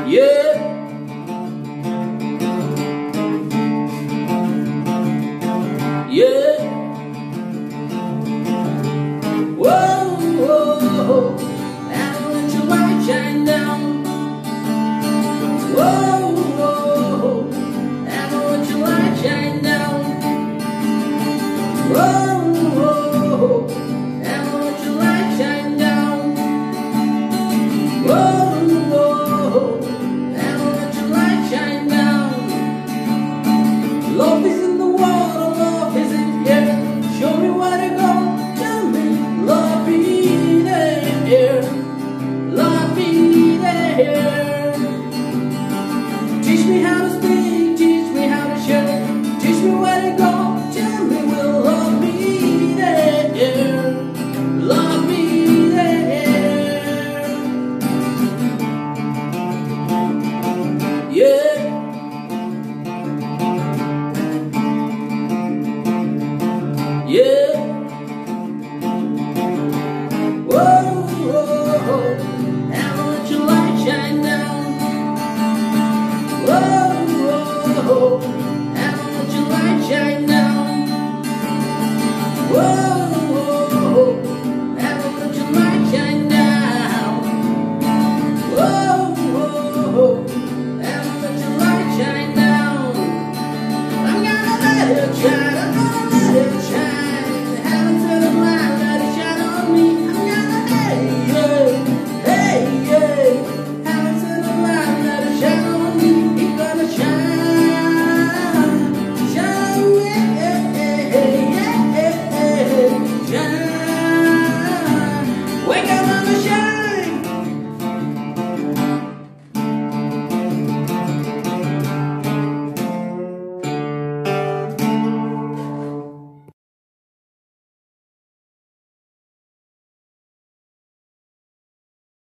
Yeah. Yeah. Whoa, whoa, and let your light shine down. Whoa, whoa, and let your light shine down. Whoa, whoa, and let your light shine down. Whoa, whoa, and let your light shine down. Love is in the water, love is in here. Show me where to go, tell me. Love be there, love be there.